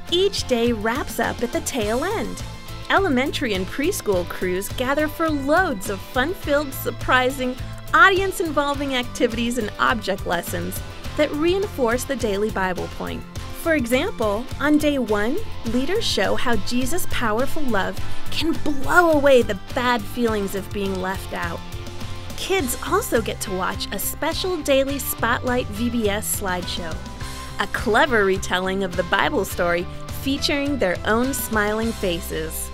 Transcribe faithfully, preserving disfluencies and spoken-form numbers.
Each day wraps up at the tail end. Elementary and preschool crews gather for loads of fun-filled, surprising, audience-involving activities and object lessons that reinforce the daily Bible point. For example, on day one, leaders show how Jesus' powerful love can blow away the bad feelings of being left out. Kids also get to watch a special daily Spotlight V B S slideshow, a clever retelling of the Bible story featuring their own smiling faces.